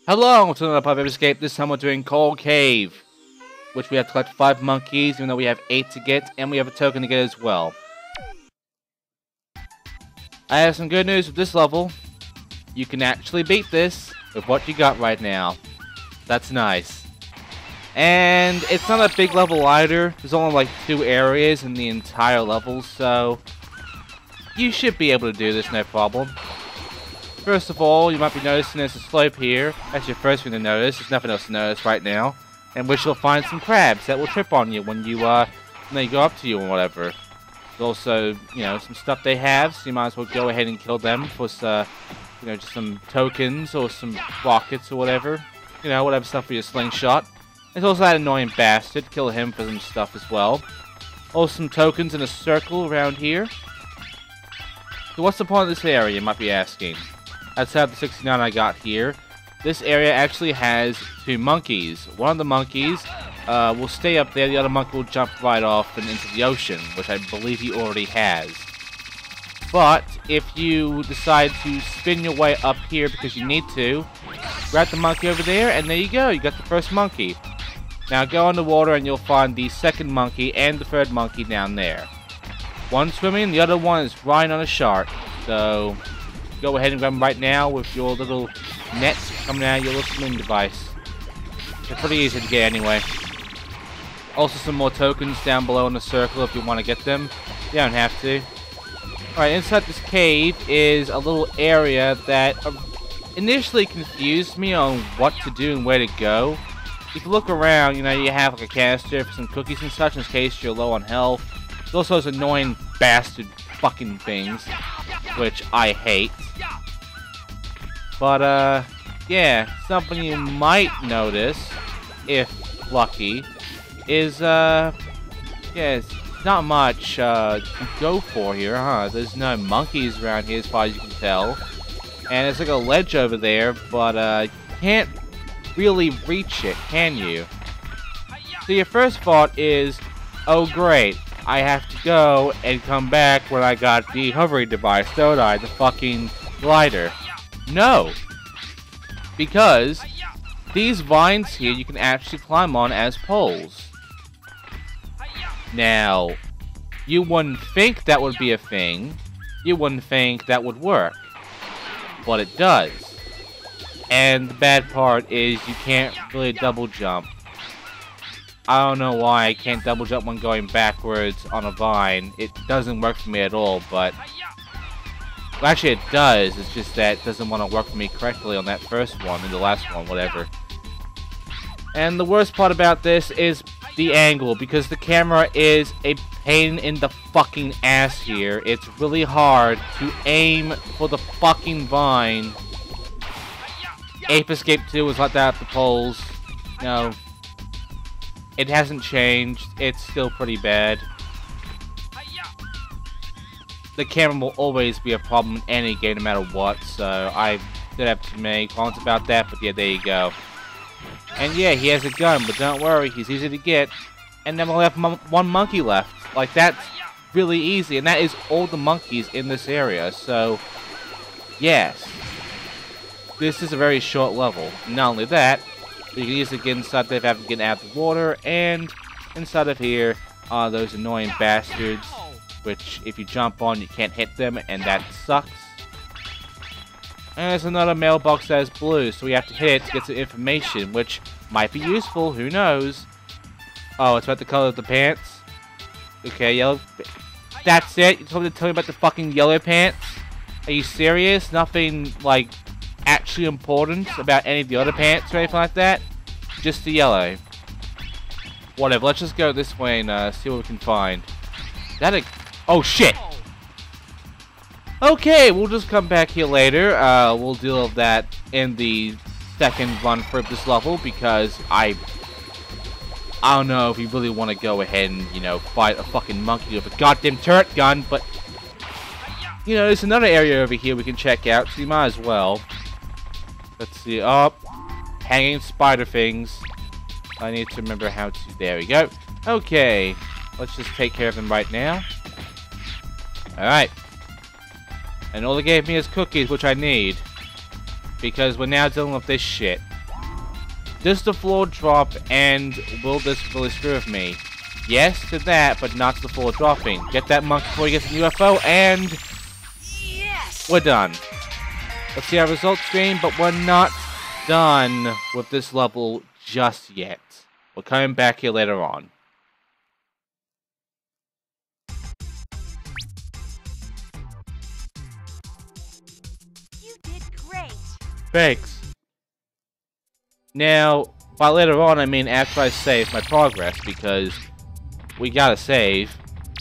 Hello, to another part of Escape. This time we're doing Cold Cave, which we have to collect 5 monkeys, even though we have 8 to get, and we have a token to get as well. I have some good news with this level. You can actually beat this with what you got right now. That's nice. And it's not a big level either. There's only like 2 areas in the entire level, so you should be able to do this no problem. First of all, you might be noticing there's a slope here. That's your first thing to notice. There's nothing else to notice right now. And which you'll find some crabs that will trip on you when you they go up to you or whatever. There's also, some stuff they have, so you might as well go ahead and kill them for, just some tokens or some rockets or whatever. Whatever stuff for your slingshot. There's also that annoying bastard. Kill him for some stuff as well. Also some tokens in a circle around here. So what's the point of this area, you might be asking? Outside the 69 I got here, this area actually has 2 monkeys. One of the monkeys will stay up there, the other monkey will jump right off and into the ocean, which I believe he already has. But if you decide to spin your way up here because you need to, grab the monkey over there, and there you go, you got the first monkey. Now go underwater and you'll find the second monkey and the third monkey down there. One swimming, the other one is riding on a shark. So go ahead and grab them right now with your little net coming out of your little swimming device. They're pretty easy to get anyway. Also some more tokens down below in the circle if you want to get them. You don't have to. Alright, inside this cave is a little area that initially confused me on what to do and where to go. If you look around, you have like a canister for some cookies and such in case you're low on health. There's also those annoying bastard fucking things, which I hate. But, yeah, something you might notice, if lucky, is, it's not much, to go for here, huh? There's no monkeys around here as far as you can tell. And it's like a ledge over there, but, you can't really reach it, can you? So your first thought is, oh great, I have to go and come back when I got the hovering device, don't I? The fucking glider. No! Because these vines here you can actually climb on as poles. Now, you wouldn't think that would be a thing. You wouldn't think that would work. But it does. And the bad part is you can't really double jump. I don't know why I can't double jump when going backwards on a vine. It doesn't work for me at all, but well, actually it does. It's just that it doesn't want to work for me correctly on that first one and the last one, whatever. And the worst part about this is the angle, because the camera is a pain in the fucking ass here. It's really hard to aim for the fucking vine. Ape Escape 2 was like that at the poles. No. It hasn't changed. It's still pretty bad. The camera will always be a problem in any game, no matter what. So I did have to make comments about that. But yeah, there you go. And yeah, he has a gun, but don't worry, he's easy to get. And then we'll have 1 monkey left. Like, that's really easy. And that is all the monkeys in this area. So, yes. This is a very short level. Not only that, you can easily get inside there without getting out of the water, and inside of here are those annoying bastards, which if you jump on, you can't hit them, and that sucks. And there's another mailbox that is blue, so we have to hit it to get some information, which might be useful, who knows. Oh, it's about the color of the pants? Okay, yellow. That's it? You told me to tell me about the fucking yellow pants? Are you serious? Nothing, like, actually important about any of the other pants or anything like that? Just the yellow. Whatever, let's just go this way and see what we can find. Oh shit! Okay, we'll just come back here later. We'll deal with that in the second run for this level, because I don't know if you really want to go ahead and, fight a fucking monkey with a goddamn turret gun, but there's another area over here we can check out, so you might as well. Let's see. Oh, hanging spider things. I need to remember how to. There we go. Okay. Let's just take care of them right now. Alright. And all they gave me is cookies, which I need. Because we're now dealing with this shit. Does the floor drop, and will this really screw with me? Yes to that, but not to the floor dropping. Get that monkey before he gets the UFO, and Yes! we're done. Let's see our results screen, but we're not done with this level just yet. We're coming back here later on. You did great. Thanks. Now, by later on, I mean after I save my progress, because we gotta save.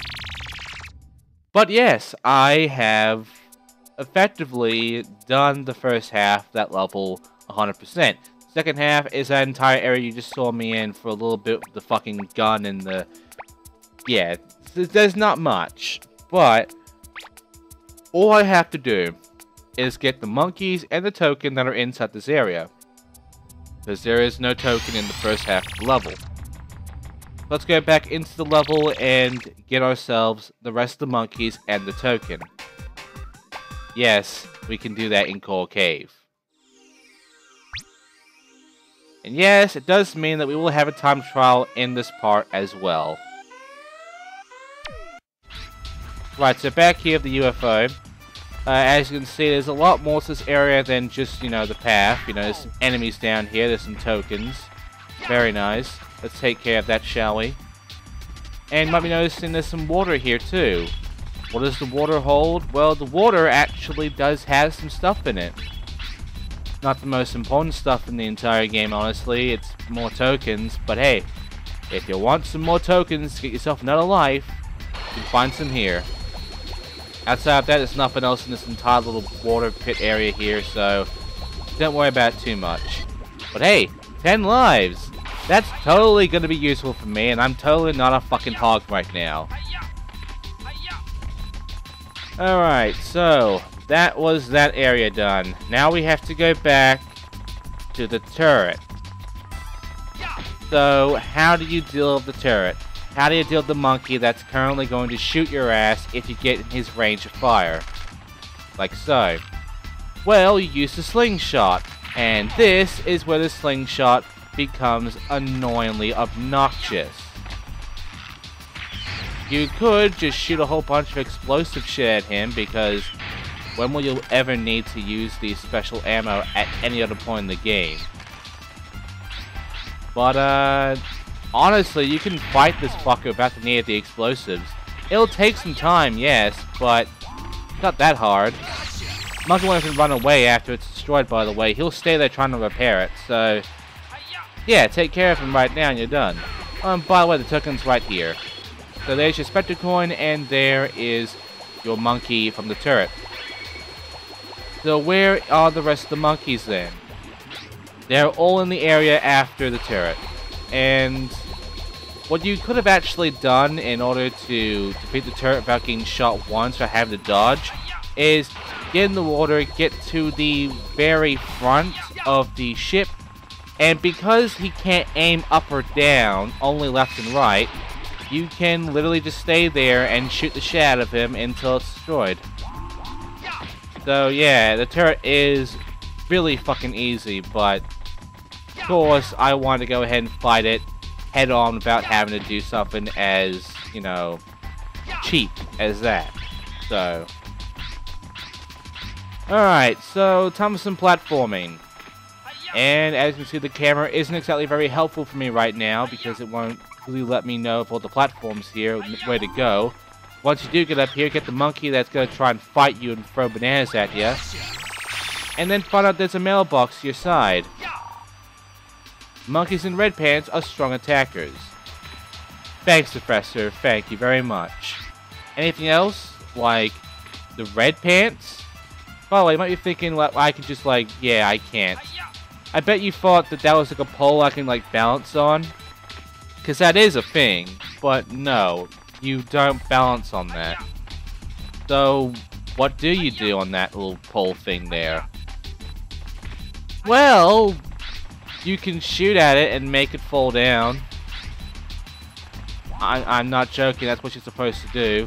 But yes, I have effectively done the first half of that level 100%. Second half is that entire area you just saw me in for a little bit with the fucking gun and the... Yeah, there's not much. But all I have to do is get the monkeys and the token that are inside this area. Because there is no token in the first half of the level. Let's go back into the level and get ourselves the rest of the monkeys and the token. Yes, we can do that in Coral Cave. And yes, it does mean that we will have a time trial in this part as well. Right, so back here of the UFO. As you can see, there's a lot more to this area than just, you know, the path. You know, there's some enemies down here, there's some tokens. Very nice. Let's take care of that, shall we? And you might be noticing there's some water here too. What does the water hold? Well, the water actually does have some stuff in it. Not the most important stuff in the entire game, honestly. It's more tokens. But hey, if you want some more tokens to get yourself another life, you can find some here. Outside of that, there's nothing else in this entire little water pit area here, so don't worry about it too much. But hey, 10 lives! That's totally going to be useful for me, and I'm totally not a fucking hog right now. Alright, so that was that area done. Now we have to go back to the turret. So, how do you deal with the turret? How do you deal with the monkey that's currently going to shoot your ass if you get in his range of fire? Like so. Well, you use the slingshot. And this is where the slingshot becomes annoyingly obnoxious. You could just shoot a whole bunch of explosive shit at him, because when will you ever need to use the special ammo at any other point in the game? But, honestly, you can fight this fucker without the need of the explosives. It'll take some time, yes, but not that hard. Monkey won't even run away after it's destroyed, by the way. He'll stay there trying to repair it, so... Yeah, take care of him right now and you're done. By the way, the token's right here. So there's your Spectre coin, and there is your monkey from the turret. So where are the rest of the monkeys then? They're all in the area after the turret. And what you could have actually done in order to defeat the turret without getting shot once or having to dodge is get in the water, get to the very front of the ship, and because he can't aim up or down, only left and right, you can literally just stay there and shoot the shit out of him until it's destroyed. So yeah, the turret is really fucking easy, but of course I want to go ahead and fight it head on without having to do something as, you know, cheap as that. So alright, so time for some platforming. And as you can see, the camera isn't exactly very helpful for me right now because it won't really let me know if all the platforms here, where to go. Once you do get up here, get the monkey that's going to try and fight you and throw bananas at you. And then find out there's a mailbox to your side. Monkeys in red pants are strong attackers. Thanks, Professor. Thank you very much. Anything else? Like the red pants? By the way, you might be thinking, like, I can just, like, yeah, I can't. I bet you thought that that was like a pole I can, like, balance on. Because that is a thing. But no, you don't balance on that. So, what do you do on that little pole thing there? Well, you can shoot at it and make it fall down. I'm not joking, that's what you're supposed to do.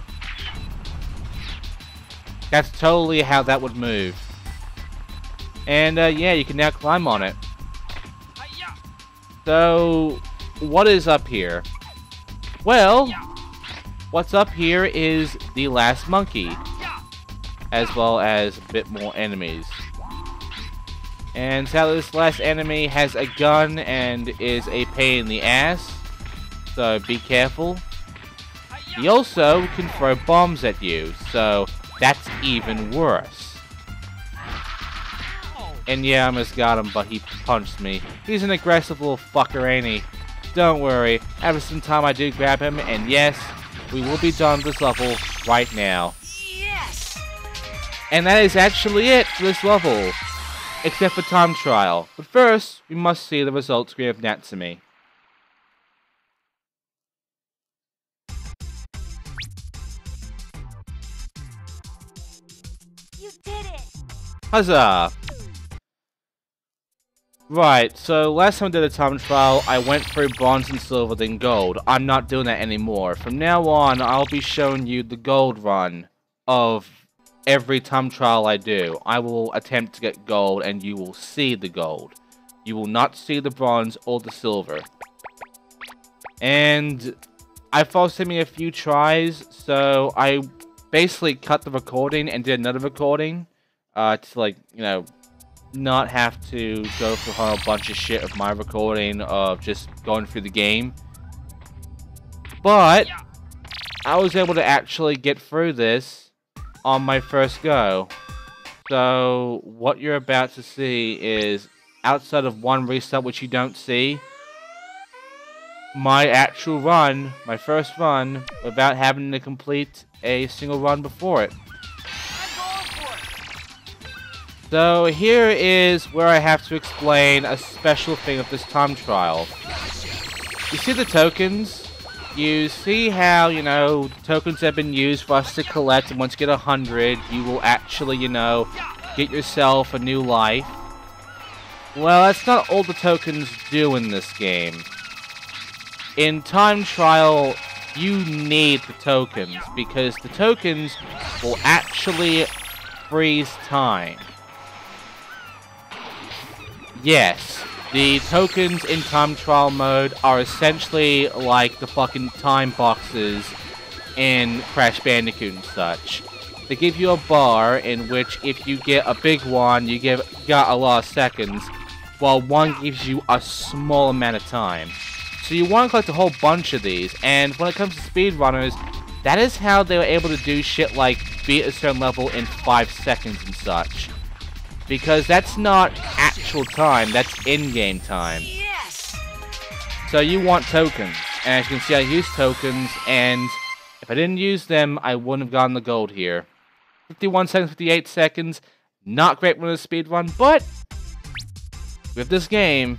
That's totally how that would move. And yeah, you can now climb on it. So, what is up here? Well, what's up here is the last monkey, as well as a bit more enemies. And sadly, this last enemy has a gun and is a pain in the ass, so be careful. He also can throw bombs at you, so that's even worse. And yeah, I almost got him, but he punched me. He's an aggressive little fucker, ain't he? Don't worry, after some time I do grab him, and yes, we will be done with this level right now. Yes! And that is actually it for this level, except for time trial. But first, we must see the results screen of Natsumi. You did it! Huzzah! Right, so last time I did a time trial, I went through bronze and silver, then gold. I'm not doing that anymore. From now on, I'll be showing you the gold run of every time trial I do. I will attempt to get gold, and you will see the gold. You will not see the bronze or the silver. And I forced me a few tries, so I basically cut the recording and did another recording to, like, you know, not have to go through a whole bunch of shit of my recording of just going through the game. But I was able to actually get through this on my first go. So what you're about to see is, outside of one reset which you don't see, my actual run, my first run, without having to complete a single run before it. So here is where I have to explain a special thing of this time trial. You see the tokens? You see how, you know, tokens have been used for us to collect, and once you get 100, you will actually, you know, get yourself a new life. Well, that's not all the tokens do in this game. In time trial, you need the tokens, because the tokens will actually freeze time. Yes, the tokens in time trial mode are essentially like the fucking time boxes in Crash Bandicoot and such. They give you a bar in which if you get a big one, you got a lot of seconds, while one gives you a small amount of time. So you want to collect a whole bunch of these, and when it comes to speedrunners, that is how they were able to do shit like beat a certain level in 5 seconds and such. Because that's not actual time, that's in-game time. Yes! So you want tokens. And as you can see, I use tokens, and if I didn't use them, I wouldn't have gotten the gold here. 51 seconds, 58 seconds, not great when it's a speedrun, but with this game,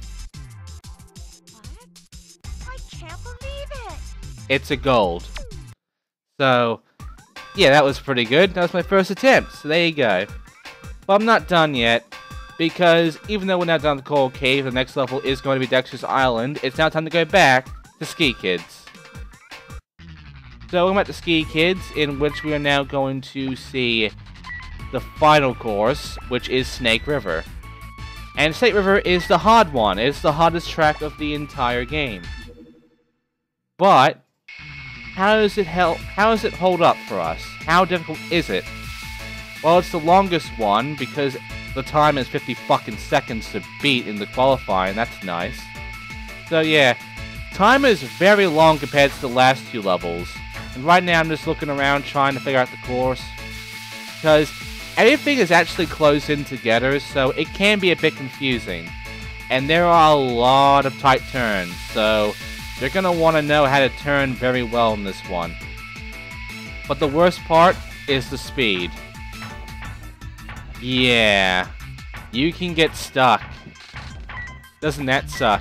What? I can't believe it! it's a gold. So, yeah, that was pretty good. That was my first attempt, so there you go. But I'm not done yet, because even though we're now done with the Coral Cave, the next level is going to be Dexter's Island, it's now time to go back to Ski Kidz. So I'm at the Ski Kidz, in which we are now going to see the final course, which is Snake River. And Snake River is the hard one. It's the hardest track of the entire game. But how does it hold up for us? How difficult is it? Well, it's the longest one, because the time is 50 fucking seconds to beat in the qualifying. That's nice. So yeah, time is very long compared to the last 2 levels. And right now I'm just looking around trying to figure out the course, because everything is actually closed in together, so it can be a bit confusing. And there are a lot of tight turns, so you're going to want to know how to turn very well in this one. But the worst part is the speed. Yeah, you can get stuck. Doesn't that suck?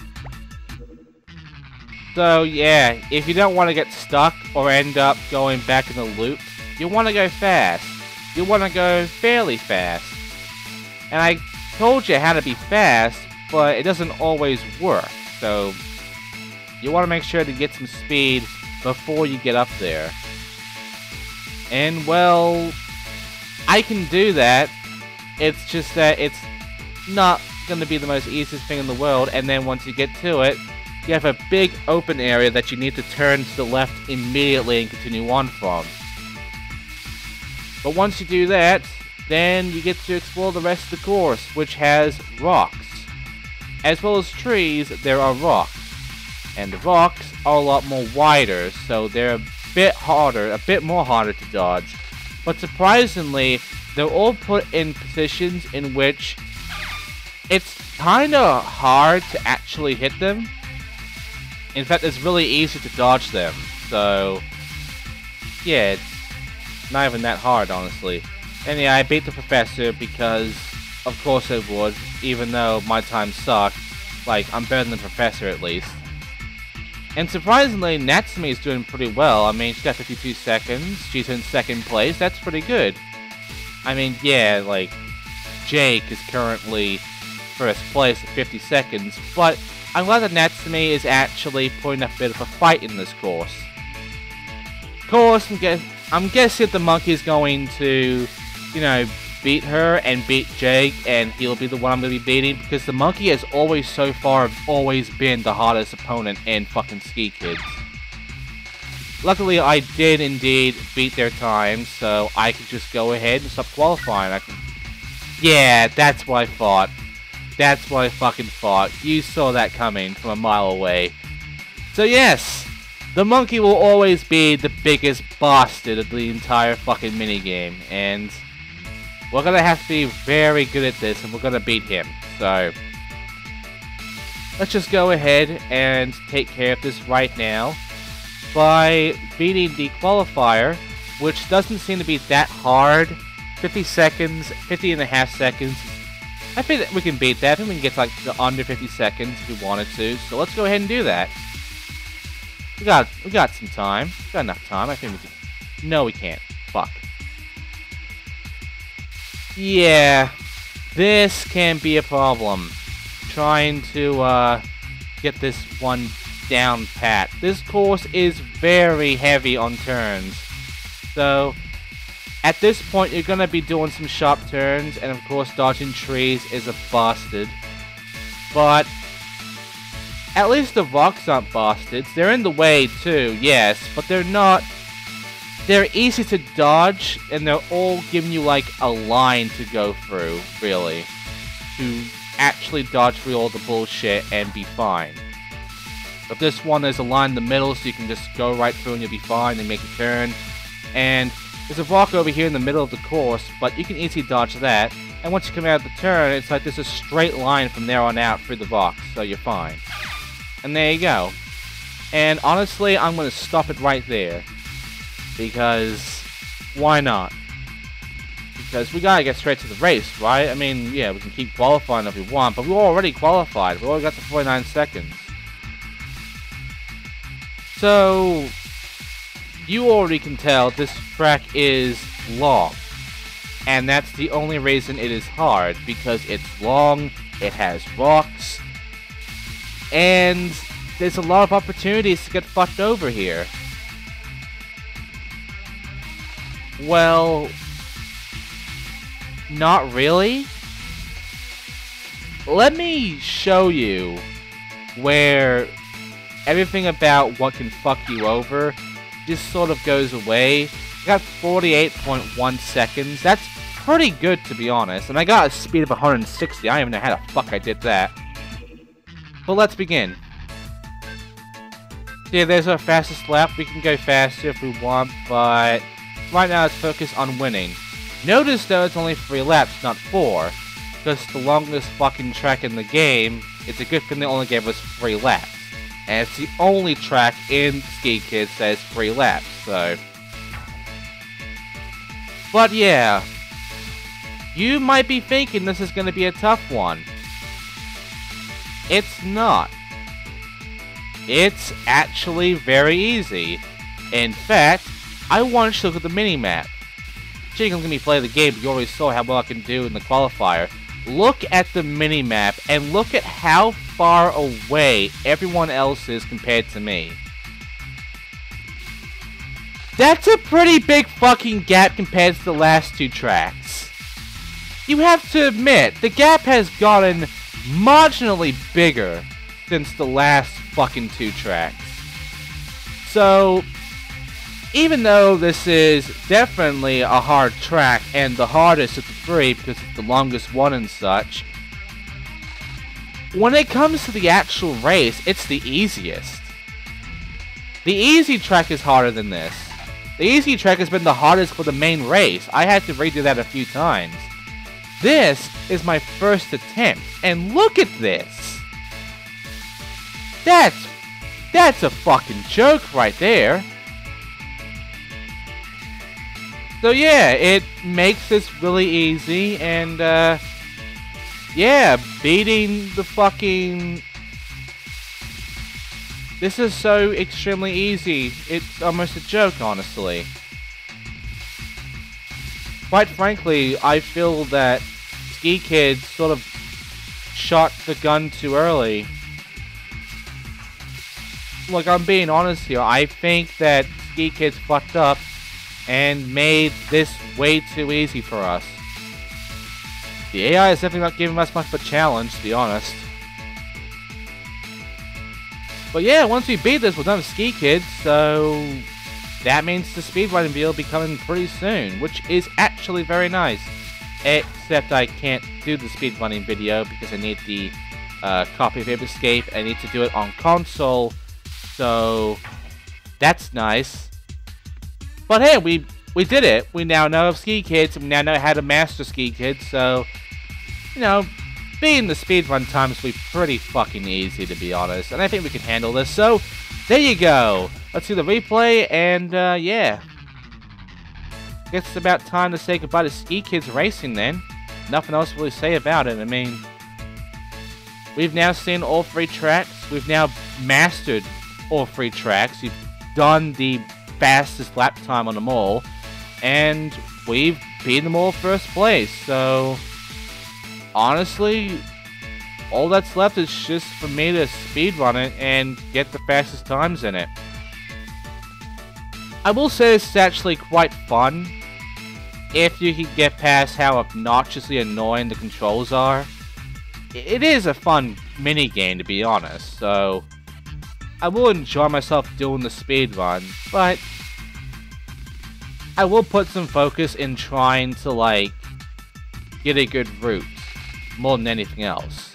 So yeah, if you don't want to get stuck or end up going back in the loop, you want to go fast. You want to go fairly fast. And I told you how to be fast, but it doesn't always work. So you want to make sure to get some speed before you get up there. And well, I can do that. It's just that it's not going to be the most easiest thing in the world, and then once you get to it, you have a big open area that you need to turn to the left immediately and continue on from. But once you do that, then you get to explore the rest of the course, which has rocks. As well as trees, there are rocks. And the rocks are a lot more wider, so they're a bit more harder to dodge. But surprisingly, they're all put in positions in which it's kinda hard to actually hit them. In fact, it's really easy to dodge them. So, yeah, it's not even that hard, honestly. And yeah, I beat the professor because, of course I would, even though my time sucked. Like, I'm better than the professor at least. And surprisingly, Natsume is doing pretty well. I mean, she's got 52 seconds. She's in second place. That's pretty good. I mean, yeah, like, Jake is currently first place at 50 seconds, but I'm glad that Natsume is actually putting a bit of a fight in this course. Of course, I'm guessing the monkey is going to, you know, beat her and beat Jake, and he'll be the one I'm going to be beating, because the monkey has always, so far, always been the hardest opponent in fucking Ski Kidz. Luckily, I did indeed beat their time, so I could just go ahead and stop qualifying. Yeah, that's what I thought. That's what I fucking thought. You saw that coming from a mile away. So yes, the monkey will always be the biggest bastard of the entire fucking minigame, and we're gonna have to be very good at this, and we're gonna beat him. So let's just go ahead and take care of this right now by beating the qualifier, which doesn't seem to be that hard. 50 seconds, 50 and a half seconds. I think that we can beat that. I think we can get like to under 50 seconds if we wanted to. So let's go ahead and do that. We got some time. We got enough time. I think we can. No, we can't. Fuck. Yeah, this can be a problem. Trying to get this one down pat. This course is very heavy on turns. So at this point, you're gonna be doing some sharp turns, and of course, dodging trees is a bastard. But at least the rocks aren't bastards. They're in the way too, yes, but they're not. They're easy to dodge, and they're all giving you like a line to go through, really, to actually dodge through all the bullshit and be fine. But this one, there's a line in the middle, so you can just go right through and you'll be fine and make a turn. And there's a rock over here in the middle of the course, but you can easily dodge that. And once you come out of the turn, it's like there's a straight line from there on out through the rocks, so you're fine. And there you go. And honestly, I'm going to stop it right there. Because, why not? Because we gotta get straight to the race, right? I mean, yeah, we can keep qualifying if we want, but we're already qualified. We already got to 49 seconds. So, you already can tell this track is long. And that's the only reason it is hard, because it's long, it has rocks, and there's a lot of opportunities to get fucked over here. Well, not really. Let me show you where everything about what can fuck you over just sort of goes away. I got 48.1 seconds. That's pretty good, to be honest. And I got a speed of 160. I don't even know how the fuck I did that. But let's begin. Yeah, there's our fastest lap. We can go faster if we want, but right now, let's focus on winning. Notice, though, it's only 3 laps, not 4. Because the longest fucking track in the game, it's a good thing they only gave us 3 laps. And it's the only track in Ski Kidz that has 3 laps, so. But yeah, you might be thinking this is going to be a tough one. It's not. It's actually very easy. In fact, I want you to look at the mini-map. Sure, you can let me play the game, but you already saw how well I can do in the qualifier. Look at the mini-map, and look at how far away everyone else is compared to me. That's a pretty big fucking gap compared to the last 2 tracks. You have to admit, the gap has gotten marginally bigger since the last fucking 2 tracks. So, even though this is definitely a hard track and the hardest of the 3 because it's the longest one and such, when it comes to the actual race, it's the easiest. The easy track is harder than this. The easy track has been the hardest for the main race. I had to redo that a few times. This is my first attempt, and look at this! That's a fucking joke right there. So yeah, it makes this really easy, and yeah, beating the fucking... This is so extremely easy, it's almost a joke, honestly. Quite frankly, I feel that Ski Kidz sort of shot the gun too early. Look, I'm being honest here, I think that Ski Kidz fucked up and made this way too easy for us. The AI is definitely not giving us much of a challenge, to be honest. But yeah, once we beat this, we're done with Ski Kidz, so that means the speedrunning video will be coming pretty soon, which is actually very nice. Except I can't do the speedrunning video because I need the copy of Escape. I need to do it on console, so that's nice. But hey, we did it. We now know of Ski Kidz, and we now know how to master Ski Kidz, so, you know, beating the speedrun times will be pretty fucking easy, to be honest. And I think we can handle this, so there you go. Let's see the replay, and yeah. Guess it's about time to say goodbye to Ski Kidz Racing then. Nothing else to really say about it. I mean, we've now seen all 3 tracks. We've now mastered all 3 tracks. We've done the fastest lap time on them all. And we've beaten them all first place. So, honestly, all that's left is just for me to speedrun it and get the fastest times in it. I will say this is actually quite fun if you can get past how obnoxiously annoying the controls are. It is a fun minigame, to be honest, so I will enjoy myself doing the speedrun, but I will put some focus in trying to, like, get a good route more than anything else.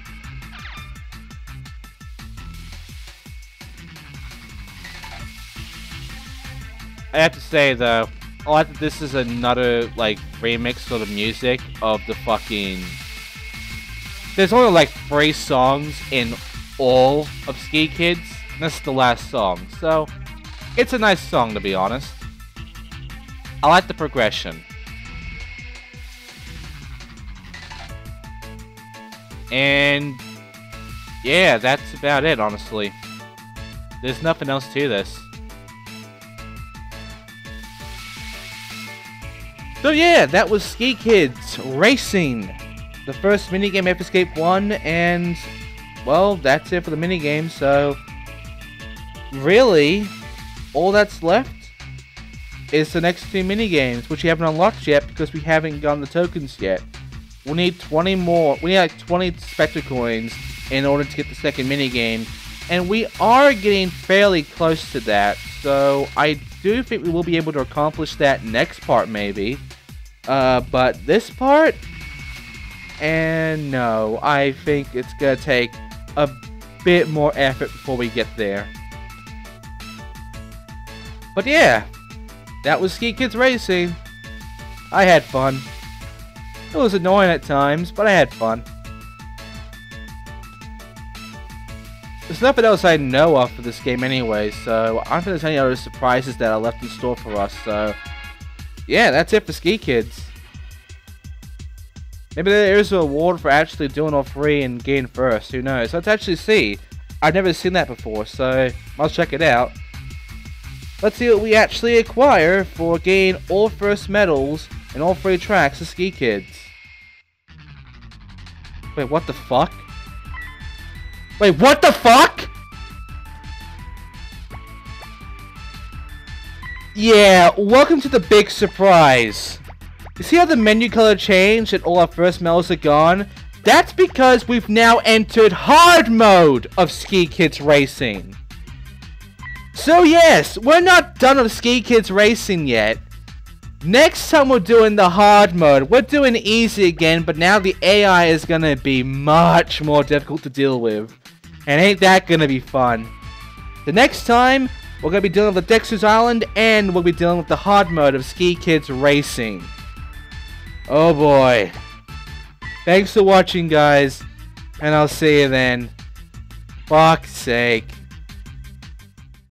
I have to say, though, this is another, like, remix sort of music of the fucking... There's only, like, 3 songs in all of Ski Kidz, and this is the last song, so it's a nice song, to be honest. I like the progression. And yeah, that's about it, honestly. There's nothing else to this. So yeah, that was Ski Kidz Racing, the first minigame of Escape 1, and well, that's it for the minigame, so really, all that's left is the next 2 minigames, which we haven't unlocked yet because we haven't gotten the tokens yet. We need 20 more, we need like 20 Spectre coins in order to get the second minigame, and we are getting fairly close to that, so I do think we will be able to accomplish that next part maybe. But this part, and no, I think it's gonna take a bit more effort before we get there. But yeah, that was Ski Kidz Racing. I had fun. It was annoying at times, but I had fun. There's nothing else I know of for this game anyway, so I don't think there's any other surprises that are left in store for us, so yeah, that's it for Ski Kidz. Maybe there is an award for actually doing all 3 and getting first, who knows. Let's actually see. I've never seen that before, so I'll check it out. Let's see what we actually acquire for getting all first medals in all 3 tracks of Ski Kidz. Wait, what the fuck? Wait, what the fuck? Yeah, welcome to the big surprise. You see how the menu color changed and all our first medals are gone? That's because we've now entered hard mode of Ski Kidz Racing. So yes, we're not done with Ski Kidz Racing yet. Next time we're doing the hard mode. We're doing easy again, but now the AI is gonna be much more difficult to deal with. And ain't that gonna be fun? The next time, we're gonna be dealing with Dexter's Island, and we'll be dealing with the hard mode of Ski Kidz Racing. Oh boy. Thanks for watching, guys, and I'll see you then. Fuck's sake.